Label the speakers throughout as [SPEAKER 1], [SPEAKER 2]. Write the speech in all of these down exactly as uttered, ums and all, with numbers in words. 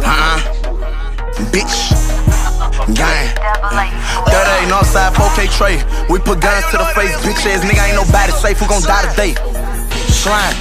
[SPEAKER 1] Uh-uh. Bitch. Gang. That ain't Northside four K Trey. We put guns to the face, bitch ass nigga ain't nobody safe. Who gon' die today? Slime.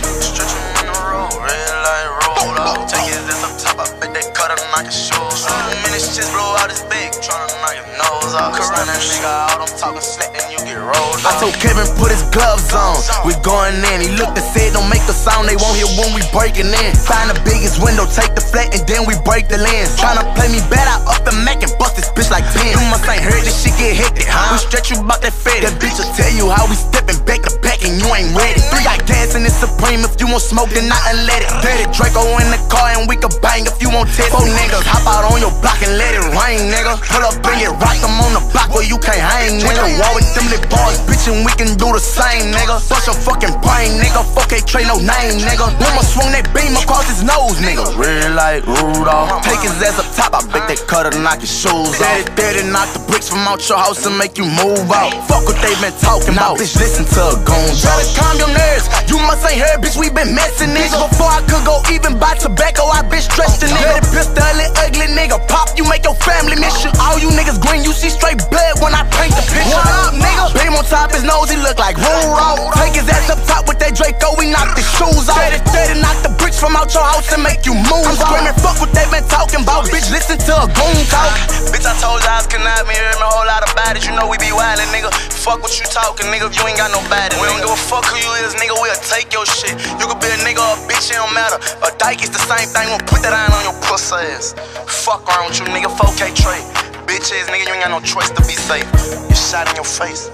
[SPEAKER 1] Take his ass up top, I bet they cut him like a shoe. Two minutes just blow out his big, tryna knock your nose off. Run that nigga out, I'm talking slick, and you get rolled off. I told Kevin put his gloves on, we going in. He looked and said don't make a sound, they won't hear when we breaking in. Find the biggest window, take the flat, and then we break the lens. Tryna play me bad, I up the Mac and bust this bitch like pins. You must ain't heard this shit get hectic, huh? We stretch you about that fed. That bitch will tell you how we stepping back to back and you ain't ready. Three got gas and it's supreme, if you want smoke then I let it. Let it Draco in the car and we can bang if you want test. Four niggas hop out on your block and let it rain, nigga. Pull up and get rock them on the block where you can't hang, nigga. Wall with them little boys, bitch, and we can do the same, nigga. Bust your fucking brain, nigga. four K Trey, no name, nigga. Woman swung that beam across his nose, nigga. Real like Rudolph. Take his ass up top, I bet they cut her, knock his shoes off. Daddy, daddy, knock the bricks from out your house and make you move out. Fuck what they been talking about, bitch, listen to a goon. Try to calm your nerves, you must ain't heard, bitch, we been messing, nigga. Before I could go even buy tobacco, I been stressed a nigga. Dirty pistol, ugly nigga, pop, you make your family miss you. All you niggas green, you see straight blood when I paint the picture. What up, nigga? Beam on top his nose, he look like Rudolph. Take his ass up top with that Draco, we knock his shoes off. Steady, steady, knock the bricks from out your house and make you move. I'm screaming, fuck what they been talking about, bitch, listen to a goon talk. Bitch, I told you I was conniving, you heard me a whole lot about it. You know we be wildin', nigga. Fuck what you talking, nigga, if you ain't got no body. We don't give a fuck who you is, nigga, we'll take your shit. You could be a nigga or a bitch, it don't matter. A dyke is the same thing, we'll put that iron on your pussy ass. Fuck around with you, nigga, four K Trey. Bitch ass nigga, you ain't got no choice to be safe. You shot in your face.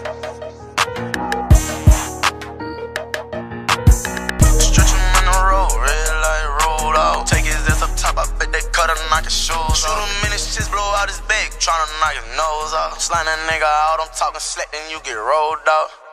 [SPEAKER 1] Stretch him in the road, red like Rudolph. Take his ass up top, I bet they cut her, knock his shoes off. Shoot him in his chest, blow out his back, tryna knock his nose off. Slime that nigga out, I'm talking slick, then you get rolled out.